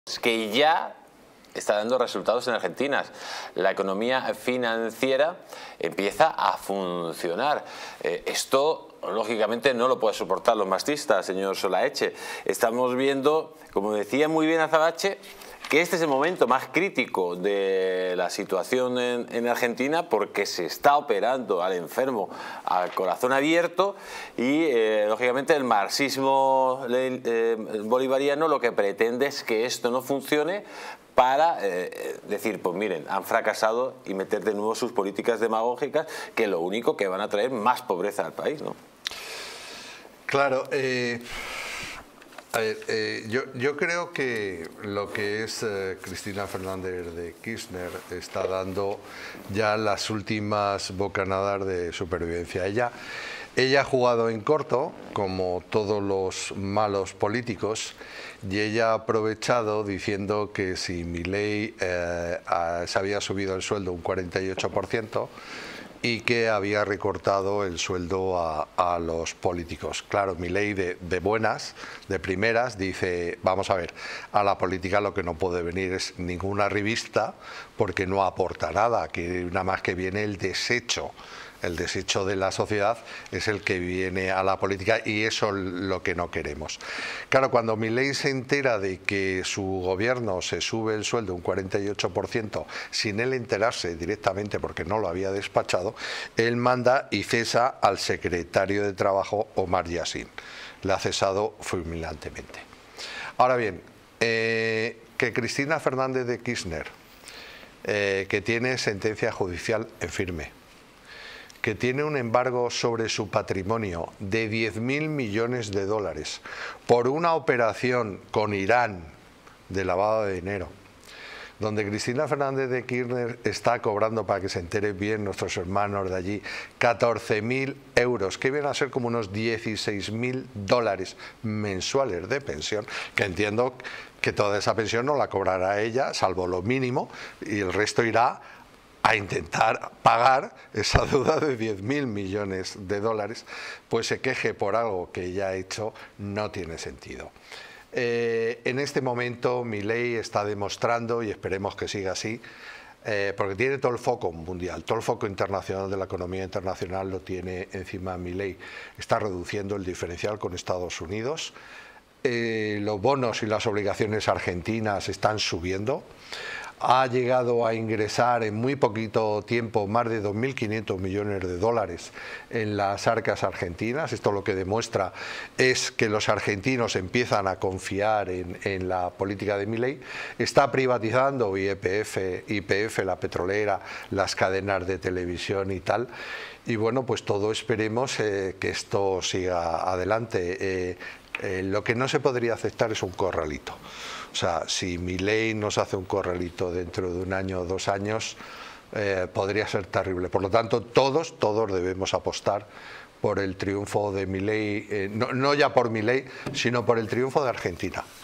que ya está dando resultados en Argentina. La economía financiera empieza a funcionar. Esto, lógicamente, no lo puede soportar los mastistas, señor Solaeche. Estamos viendo, como decía muy bien Azabache, que este es el momento más crítico de la situación en Argentina, porque se está operando al enfermo al corazón abierto y lógicamente el marxismo bolivariano lo que pretende es que esto no funcione para decir, pues miren, han fracasado y meter de nuevo sus políticas demagógicas, que lo único que van a traer más pobreza al país, ¿no? Claro, a ver, yo creo que lo que es Cristina Fernández de Kirchner está dando ya las últimas bocanadas de supervivencia. Ella ha jugado en corto, como todos los malos políticos, y ella ha aprovechado diciendo que si Milei se había subido el sueldo un 48%, y que había recortado el sueldo a los políticos. Claro, Milei de buenas, de primeras, dice, vamos a ver, a la política lo que no puede venir es ninguna revista porque no aporta nada, que nada más que viene el desecho. El desecho de la sociedad es el que viene a la política y eso es lo que no queremos. Claro, cuando Milei se entera de que su gobierno se sube el sueldo un 48% sin él enterarse directamente porque no lo había despachado, él manda y cesa al secretario de Trabajo, Omar Yassin. Le ha cesado fulminantemente. Ahora bien, que Cristina Fernández de Kirchner, que tiene sentencia judicial en firme, que tiene un embargo sobre su patrimonio de 10.000 millones de dólares por una operación con Irán de lavado de dinero, donde Cristina Fernández de Kirchner está cobrando, para que se enteren bien nuestros hermanos de allí, 14.000 euros, que vienen a ser como unos 16.000 dólares mensuales de pensión, que entiendo que toda esa pensión no la cobrará ella, salvo lo mínimo, y el resto irá a intentar pagar esa deuda de 10.000 millones de dólares, pues se queje por algo que ella ha hecho, no tiene sentido. En este momento Milei está demostrando, y esperemos que siga así, porque tiene todo el foco mundial, todo el foco internacional de la economía internacional lo tiene encima Milei. Está reduciendo el diferencial con Estados Unidos, los bonos y las obligaciones argentinas están subiendo. Ha llegado a ingresar en muy poquito tiempo más de 2.500 millones de dólares en las arcas argentinas. Esto lo que demuestra es que los argentinos empiezan a confiar en la política de Milei. Está privatizando YPF, la petrolera, las cadenas de televisión y tal. Y bueno, pues todo esperemos que esto siga adelante. Lo que no se podría aceptar es un corralito. O sea, si Milei nos hace un corralito dentro de un año o 2 años, podría ser terrible. Por lo tanto, todos debemos apostar por el triunfo de Milei, no ya por Milei, sino por el triunfo de Argentina.